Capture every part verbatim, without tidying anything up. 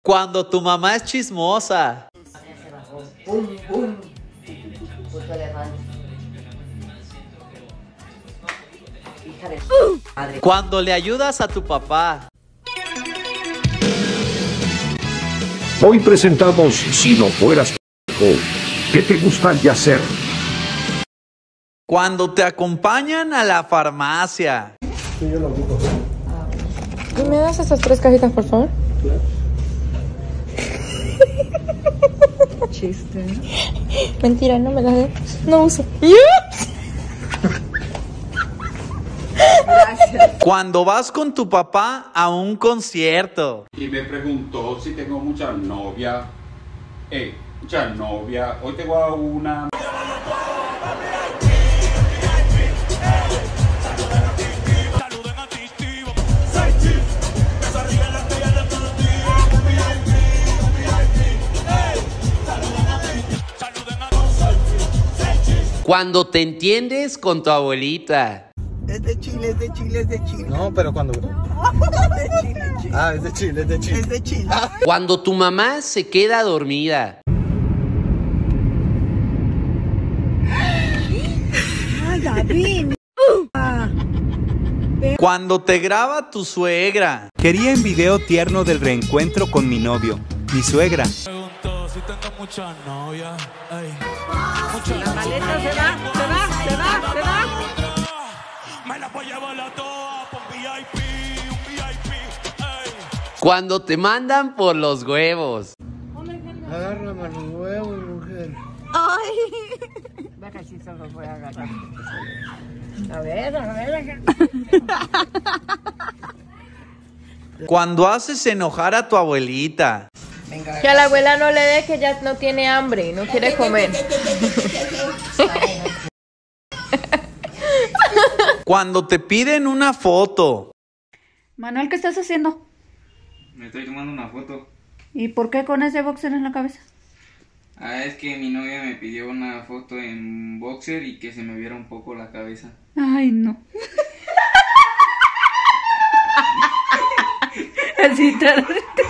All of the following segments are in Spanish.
Cuando tu mamá es chismosa. Pum, pum. Puto elefante. Hija de su madre. Cuando le ayudas a tu papá. Hoy presentamos Si no fueras p***, ¿qué te gustaría hacer? Cuando te acompañan a la farmacia. ¿Me das esas tres cajitas, por favor? Chiste. Mentira, no me las de. No uso. Gracias. Cuando vas con tu papá a un concierto. Y me preguntó si tengo muchas novias. Eh, muchas novias. Hoy tengo a una. Cuando te entiendes con tu abuelita. Es de Chile, es de Chile, es de Chile. No, pero cuando... Es de Chile, Chile. Ah, es de Chile, es de Chile. Es de Chile. Cuando tu mamá se queda dormida. Ay, David. Cuando te graba tu suegra. Quería en video tierno del reencuentro con mi novio, mi suegra. Pregunto si tengo muchas novias. La maleta se va, se va, se va, se va. Me la voy a llevar a todas por V I P, un V I P. Ey. Cuando te mandan por los huevos. Agárrame los huevos, mujer. Ay. Deja si se los voy a agarrar. A ver, a ver. Cuando haces enojar a tu abuelita. Venga. Que a la abuela no le dé, que ya no tiene hambre y no quiere comer. Cuando te piden una foto. Manuel, ¿qué estás haciendo? Me estoy tomando una foto. ¿Y por qué con ese boxer en la cabeza? Ah, es que mi novia me pidió una foto en boxer y que se me viera un poco la cabeza. Ay, no. Así tal.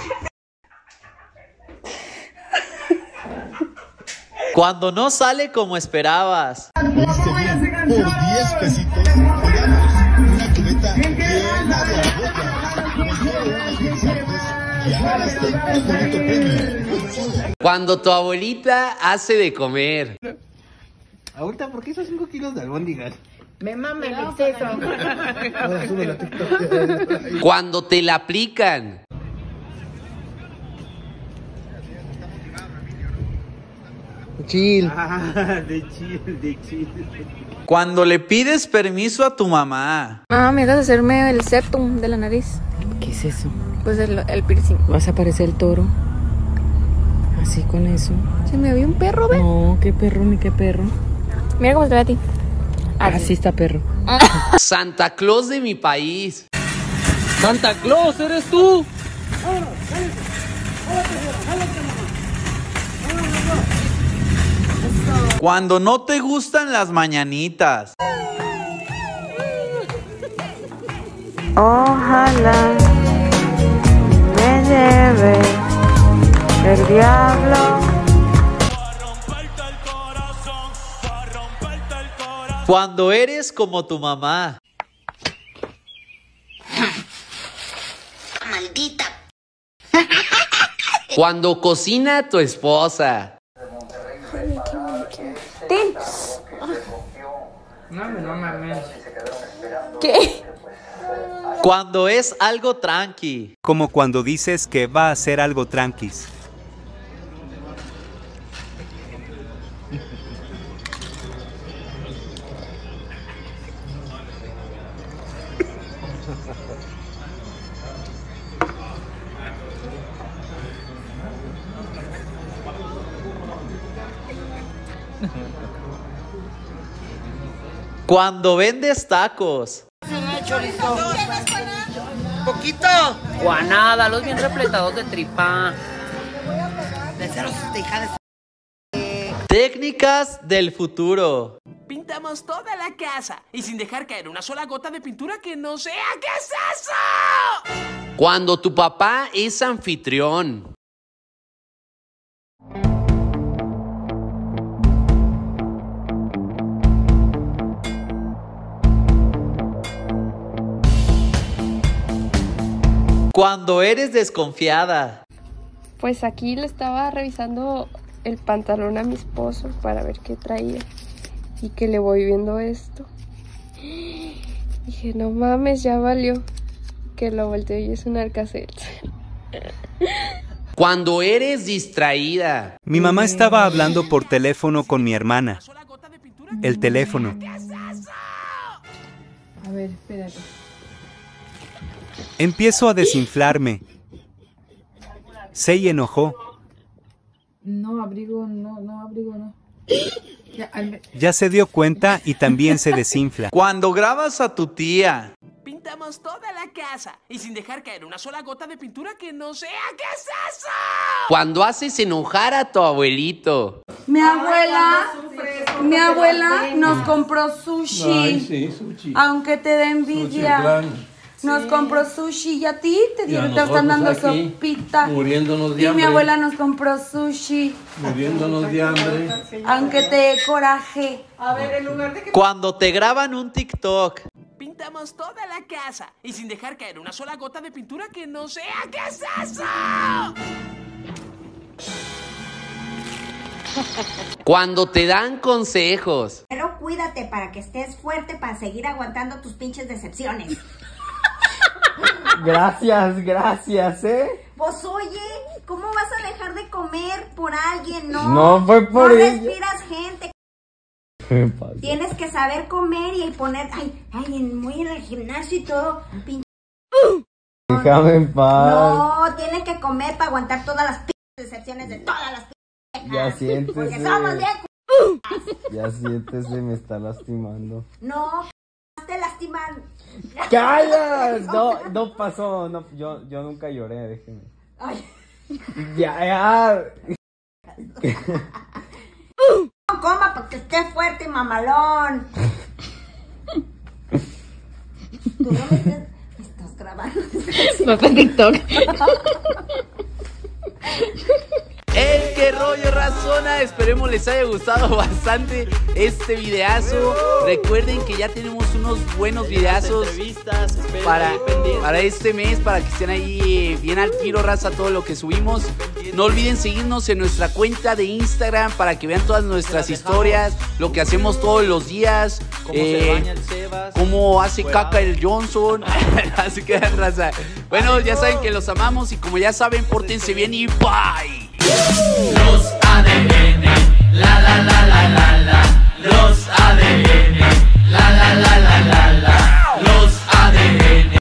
Cuando no sale como esperabas. Oíste bien, por diez pesitos pegamos una cubeta llena de agua. Y ahora está un bonito premio. Cuando tu abuelita hace de comer. Ahorita, ¿por qué esos cinco kilos de albóndigas? Me mama el exceso. Ahora sube la TikTok. Cuando te la aplican. Chill. Ah, de Chile, de Chile. Cuando le pides permiso a tu mamá. Mamá, me hagas hacerme el septum de la nariz. ¿Qué es eso? Pues el, el piercing. Vas a parecer el toro. Así con eso. Se me vio un perro, ¿ves? No, qué perro ni qué perro. Mira cómo se ve a ti. Así está perro. Santa Claus de mi país. Santa Claus, ¿eres tú? Cuando no te gustan las mañanitas. Ojalá me lleve el diablo. Cuando eres como tu mamá. Maldita. Cuando cocina tu esposa. Tin. No, no mames. ¿Qué? Cuando es algo tranqui. Como cuando dices que va a ser algo tranquis. Cuando vendes tacos. Poquito. Guanada, los bien repletados de tripa. Técnicas del futuro. Pintamos toda la casa y sin dejar caer una sola gota de pintura que no sea. ¿Qué es eso? Cuando tu papá es anfitrión. Cuando eres desconfiada. Pues aquí le estaba revisando el pantalón a mi esposo para ver qué traía. Y que le voy viendo esto. Dije, no mames, ya valió. Que lo volteo y es un Alka-Seltzer. Cuando eres distraída. Mi mamá estaba hablando por teléfono con mi hermana. El teléfono. A ver, espérate. Empiezo a desinflarme. Se enojó. No, abrigo, no, no, abrigo, no. Ya, al... Ya se dio cuenta y también se desinfla. Cuando grabas a tu tía. Pintamos toda la casa y sin dejar caer una sola gota de pintura que no sea. ¿Qué es eso? Cuando haces enojar a tu abuelito. Mi abuela, mi abuela nos compró sushi. Ay, sí, sushi. Aunque te dé envidia. Nos Sí. compró sushi y a ti te, Y a dieron, te están dando nosotros aquí, sopita. muriéndonos de y hambre. mi abuela nos compró sushi. Muriéndonos de hambre. Aunque te dé coraje. A ver, en lugar de que... Cuando te graban un TikTok. Pintamos toda la casa y sin dejar caer una sola gota de pintura que no sea. ¿Qué es eso? Cuando te dan consejos. Pero cuídate para que estés fuerte para seguir aguantando tus pinches decepciones. Gracias, gracias, ¿eh? Pues oye, ¿cómo vas a dejar de comer por alguien? No, No fue por no ella. respiras gente. ¿Qué me pasa? Tienes que saber comer y poner, ay, ay, en- muy en el gimnasio y todo, pinche. Déjame en paz. No, tienes que comer para aguantar todas las pinches decepciones de todas las pinches. Ya siéntese. Porque somos bien. Ya siéntese, me está lastimando. No, te lastiman. ¡Calla! No, no pasó. No, yo, yo nunca lloré, déjeme. Ay. Ya, ya. No coma porque esté fuerte, mamalón. Tú no me estás, me estás grabando. No fue TikTok. ¡Ey, qué rollo, razona! Esperemos les haya gustado bastante este videazo. Recuerden que ya tenemos unos buenos videazos para, para este mes, para que estén ahí eh, bien al tiro, raza, todo lo que subimos. No olviden seguirnos en nuestra cuenta de Instagram para que vean todas nuestras historias, lo que hacemos todos los días, Cómo eh, se baña el Sebas, cómo hace fuera. caca el Johnson. Así que, raza, bueno, ya saben que los amamos y como ya saben, pórtense bien y bye. Los